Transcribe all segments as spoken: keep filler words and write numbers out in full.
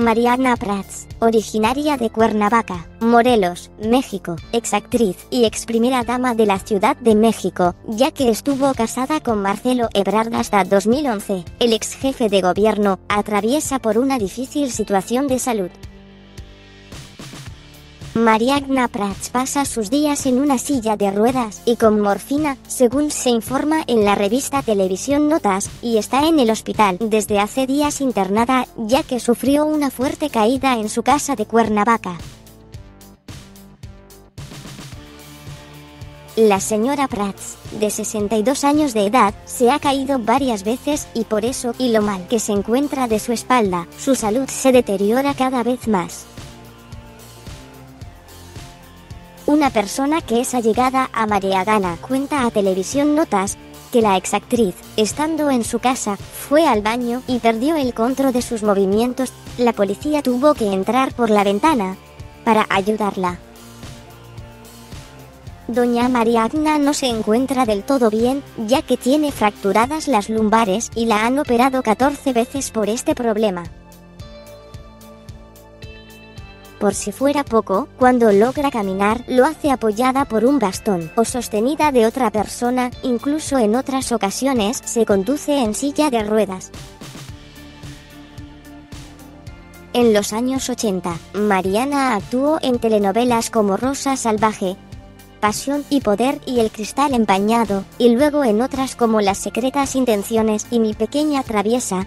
Mariagna Prats, originaria de Cuernavaca, Morelos, México, exactriz y ex primera dama de la Ciudad de México, ya que estuvo casada con Marcelo Ebrard hasta dos mil once. El ex jefe de gobierno atraviesa por una difícil situación de salud. Mariagna Prats pasa sus días en una silla de ruedas y con morfina, según se informa en la revista Televisión Notas, y está en el hospital desde hace días internada, ya que sufrió una fuerte caída en su casa de Cuernavaca. La señora Prats, de sesenta y dos años de edad, se ha caído varias veces y por eso, y lo mal que se encuentra de su espalda, su salud se deteriora cada vez más. Una persona que es allegada a Mariagna cuenta a Televisión Notas que la exactriz, estando en su casa, fue al baño y perdió el control de sus movimientos. La policía tuvo que entrar por la ventana para ayudarla. Doña Mariagna no se encuentra del todo bien, ya que tiene fracturadas las lumbares y la han operado catorce veces por este problema. Por si fuera poco, cuando logra caminar, lo hace apoyada por un bastón o sostenida de otra persona, incluso en otras ocasiones se conduce en silla de ruedas. En los años ochenta, Mariana actuó en telenovelas como Rosa Salvaje, Pasión y Poder y El Cristal Empañado, y luego en otras como Las Secretas Intenciones y Mi Pequeña Traviesa.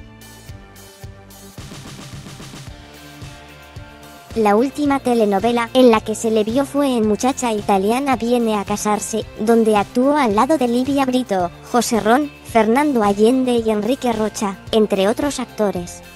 La última telenovela en la que se le vio fue en Muchacha Italiana Viene a Casarse, donde actuó al lado de Livia Brito, José Ron, Fernando Allende y Enrique Rocha, entre otros actores.